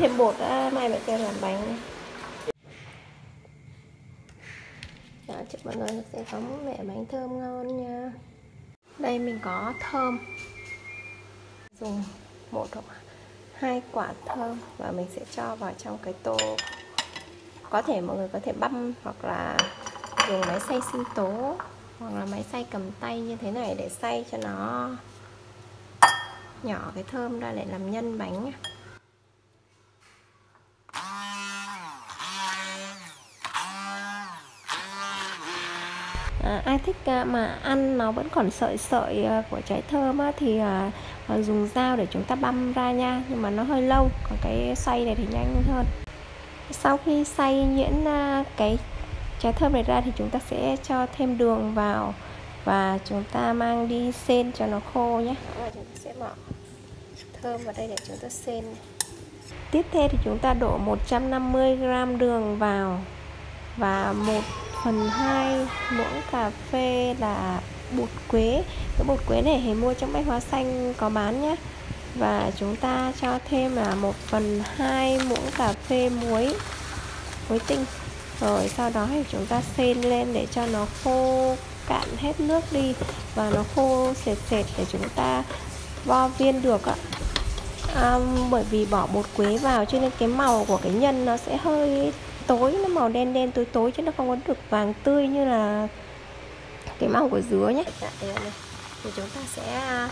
thêm bột đã, mai mẹ cho làm bánh. Đó, chúc mọi người sẽ có một mẻ bánh thơm ngon nha. Đây mình có thơm, dùng 1 hoặc 2 quả thơm và mình sẽ cho vào trong cái tô. Có thể mọi người có thể băm hoặc là dùng máy xay sinh tố hoặc là máy xay cầm tay như thế này để xay cho nó nhỏ cái thơm ra để làm nhân bánh nha. Ai thích mà ăn nó vẫn còn sợi sợi của trái thơm á, thì dùng dao để chúng ta băm ra nha, nhưng mà nó hơi lâu, còn cái xay này thì nhanh hơn. Sau khi xay nhuyễn cái trái thơm này ra thì chúng ta sẽ cho thêm đường vào và chúng ta mang đi sên cho nó khô nhé. Chúng ta sẽ bỏ thơm vào đây để chúng ta sên. Tiếp theo thì chúng ta đổ 150g đường vào và 1/2 muỗng cà phê là bột quế. Cái bột quế này thì mua trong bách hóa xanh có bán nhé. Và chúng ta cho thêm là 1/2 muỗng cà phê muối tinh. Rồi sau đó thì chúng ta sên lên để cho nó khô cạn hết nước đi và nó khô sệt sệt để chúng ta vo viên được ạ. Bởi vì bỏ bột quế vào cho nên cái màu của cái nhân nó sẽ hơi tối, nó màu đen đen tối tối chứ nó không có được vàng tươi như là cái màu của dứa nhé. Thì chúng ta sẽ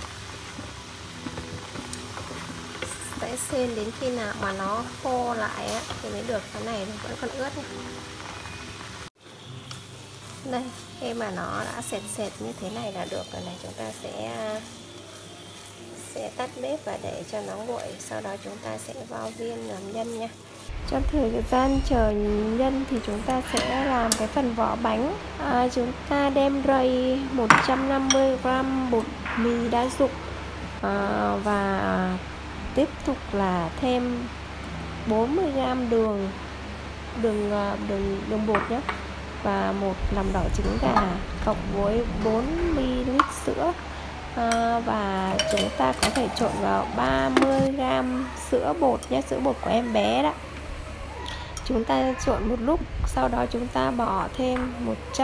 sên đến khi nào mà nó khô lại á, thì mới được. Cái này nó vẫn còn ướt này. Đây, khi mà nó đã sệt sệt như thế này là được rồi này. Chúng ta sẽ tắt bếp và để cho nó nguội. Sau đó chúng ta sẽ vo viên làm nhân nha. Trong thời gian chờ nhân thì chúng ta sẽ làm cái phần vỏ bánh. Chúng ta đem rây 150g bột mì đa dụng và tiếp tục là thêm 40g đường bột nhé, và 1 lòng đỏ trứng gà cộng với 4ml sữa. Và chúng ta có thể trộn vào 30g sữa bột nhé, sữa bột của em bé đó. Chúng ta trộn một lúc, sau đó chúng ta bỏ thêm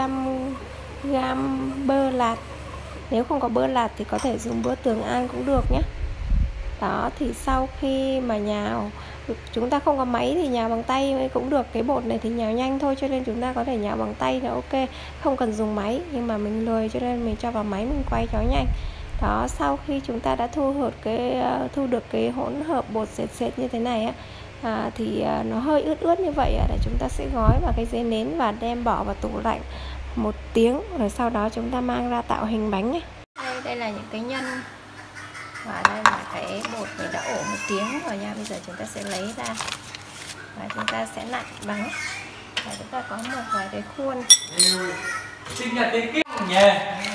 100g bơ lạc. Nếu không có bơ lạc thì có thể dùng bơ Tường An cũng được nhé. Đó, thì sau khi mà nhào, chúng ta không có máy thì nhào bằng tay cũng được. Cái bột này thì nhào nhanh thôi cho nên chúng ta có thể nhào bằng tay là ok, không cần dùng máy. Nhưng mà mình lười cho nên mình cho vào máy mình quay cho nhanh. Đó, sau khi chúng ta đã thu được cái hỗn hợp bột sệt sệt như thế này á, thì nó hơi ướt ướt như vậy là chúng ta sẽ gói vào cái giấy nến và đem bỏ vào tủ lạnh 1 tiếng, rồi sau đó chúng ta mang ra tạo hình bánh nhé. Đây là những cái nhân và đây là cái bột này đã ổ 1 tiếng rồi nha. Bây giờ chúng ta sẽ lấy ra và chúng ta sẽ nặn bánh. Và chúng ta có một vài cái khuôn. Sinh nhật đến kinh nhỉ.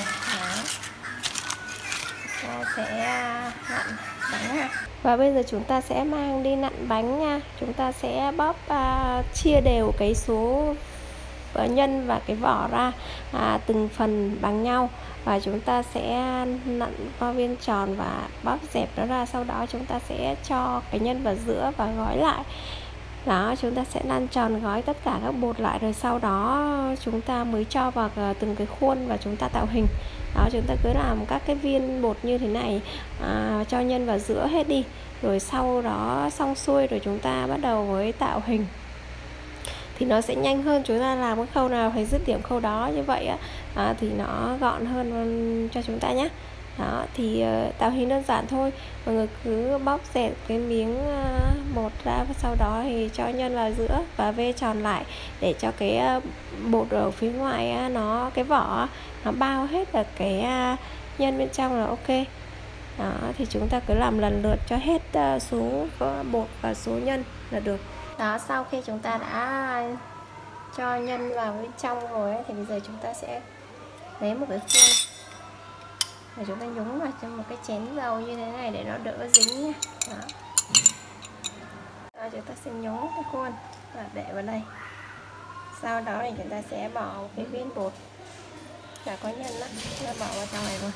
Ta sẽ nặn bánh ha. Và bây giờ chúng ta sẽ mang đi nặn bánh nha. Chúng ta sẽ bóp chia đều cái số nhân và cái vỏ ra từng phần bằng nhau, và chúng ta sẽ nặn vo viên tròn và bóp dẹp nó ra. Sau đó chúng ta sẽ cho cái nhân vào giữa và gói lại. Đó, chúng ta sẽ lăn tròn gói tất cả các bột lại, rồi sau đó chúng ta mới cho vào từng cái khuôn và chúng ta tạo hình. Đó, chúng ta cứ làm các cái viên bột như thế này, cho nhân vào giữa hết đi. Rồi sau đó xong xuôi rồi chúng ta bắt đầu với tạo hình. Thì nó sẽ nhanh hơn, chúng ta làm cái khâu nào phải dứt điểm khâu đó, như vậy thì nó gọn hơn cho chúng ta nhé. Đó, thì tạo hình đơn giản thôi. Mọi người cứ bóp dẹp cái miếng bột ra và sau đó thì cho nhân vào giữa và vê tròn lại để cho cái bột ở phía ngoài nó cái vỏ nó bao hết được cái nhân bên trong là ok. Đó, thì chúng ta cứ làm lần lượt cho hết số bột và số nhân là được. Đó, sau khi chúng ta đã cho nhân vào bên trong rồi ấy, thì bây giờ chúng ta sẽ lấy một cái khuôn và chúng ta nhúng vào trong một cái chén dầu như thế này để nó đỡ dính nha. Đó. Rồi chúng ta sẽ nhúng cái khuôn và để vào đây. Sau đó thì chúng ta sẽ bỏ một cái viên bột đã có nhân đó, chúng ta bỏ vào trong này rồi.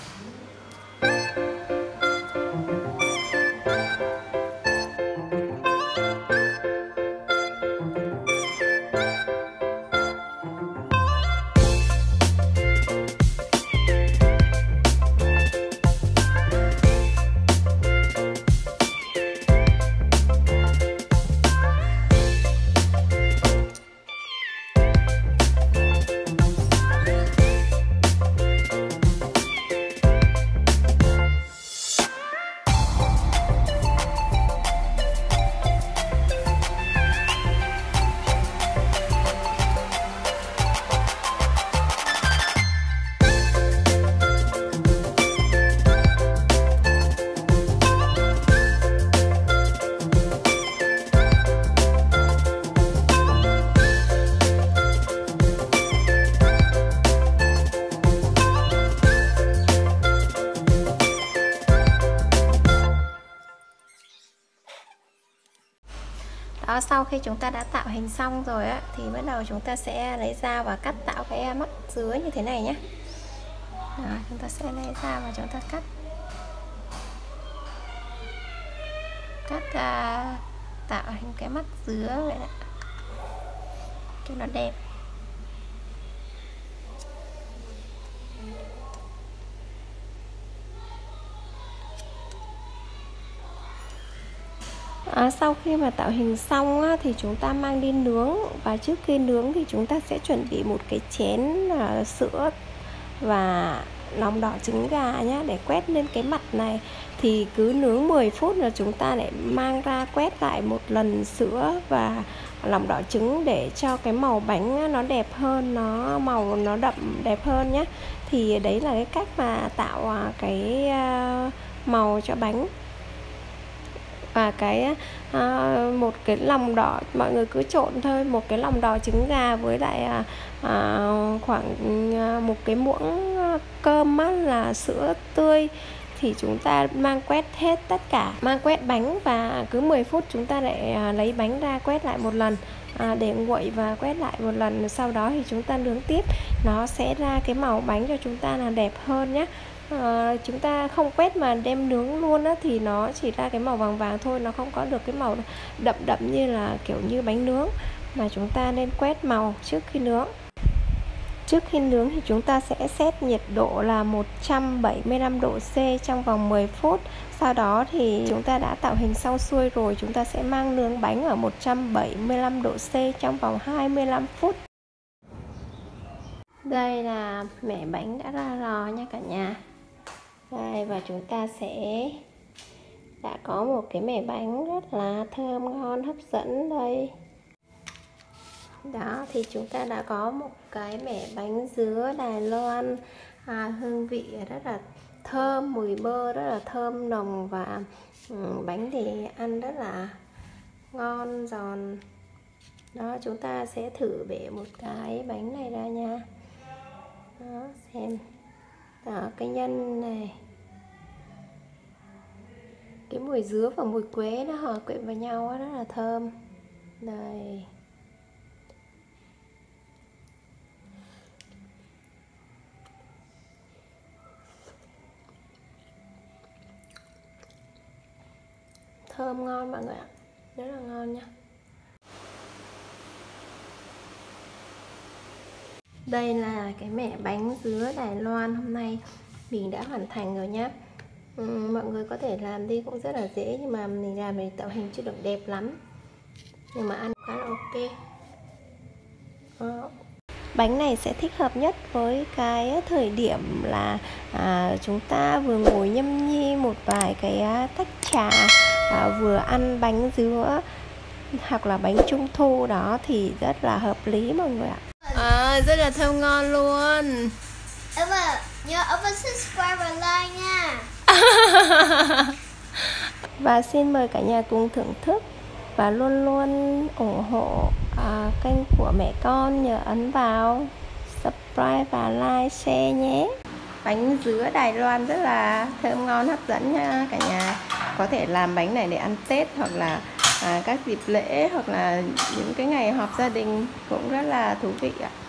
Đó, sau khi chúng ta đã tạo hình xong rồi á, thì bắt đầu chúng ta sẽ lấy dao và cắt tạo cái mắt dứa như thế này nhé. Đó, chúng ta sẽ lấy dao và chúng ta cắt tạo hình cái mắt dứa vậy đó, cho nó đẹp. Sau khi mà tạo hình xong á, thì chúng ta mang đi nướng. Và trước khi nướng thì chúng ta sẽ chuẩn bị một cái chén sữa và lòng đỏ trứng gà nhé, để quét lên cái mặt này. Thì cứ nướng 10 phút là chúng ta lại mang ra quét lại một lần sữa và lòng đỏ trứng để cho cái màu bánh nó đẹp hơn, màu nó đậm đẹp hơn nhé. Thì đấy là cái cách mà tạo cái màu cho bánh. Và một cái lòng đỏ, mọi người cứ trộn thôi, một cái lòng đỏ trứng gà với lại khoảng một cái muỗng cơm là sữa tươi, thì chúng ta mang quét hết tất cả, mang quét bánh. Và cứ 10 phút chúng ta lại lấy bánh ra quét lại một lần, để nguội và quét lại một lần. Sau đó thì chúng ta nướng tiếp, nó sẽ ra cái màu bánh cho chúng ta là đẹp hơn nhé. Chúng ta không quét mà đem nướng luôn á, thì nó chỉ ra cái màu vàng vàng thôi, nó không có được cái màu đậm đậm như là kiểu như bánh nướng. Mà chúng ta nên quét màu trước khi nướng. Trước khi nướng thì chúng ta sẽ set nhiệt độ là 175 độ C trong vòng 10 phút. Sau đó thì chúng ta đã tạo hình xong xuôi rồi, chúng ta sẽ mang nướng bánh ở 175 độ C trong vòng 25 phút. Đây là mẻ bánh đã ra lò nha cả nhà. Đây, và chúng ta đã có một cái mẻ bánh rất là thơm ngon hấp dẫn đây. Đó, thì chúng ta đã có một cái mẻ bánh dứa Đài Loan, hương vị rất là thơm, mùi bơ rất là thơm nồng, và bánh thì ăn rất là ngon giòn. Đó, chúng ta sẽ thử bẻ một cái bánh này ra nha. Đó, xem. Đó, cái nhân này, cái mùi dứa và mùi quế nó hòa quyện vào nhau rất là thơm. Đây. Thơm ngon mọi người ạ, rất là ngon nha. Đây là cái mẻ bánh dứa Đài Loan hôm nay mình đã hoàn thành rồi nhé. Mọi người có thể làm đi cũng rất là dễ, nhưng mà mình làm thì tạo hình chưa được đẹp lắm, nhưng mà ăn khá là ok. Bánh này sẽ thích hợp nhất với cái thời điểm là chúng ta vừa ngồi nhâm nhi một vài cái tách trà, vừa ăn bánh dứa hoặc là bánh trung thu đó, thì rất là hợp lý mọi người ạ. Rất là thơm ngon luôn. Nhớ ấn vào subscribe và like nha. Và xin mời cả nhà cùng thưởng thức và luôn luôn ủng hộ kênh của mẹ con, nhờ ấn vào subscribe và like, share nhé. Bánh dứa Đài Loan rất là thơm ngon hấp dẫn nha cả nhà. Có thể làm bánh này để ăn Tết, hoặc là các dịp lễ, hoặc là những cái ngày họp gia đình cũng rất là thú vị ạ.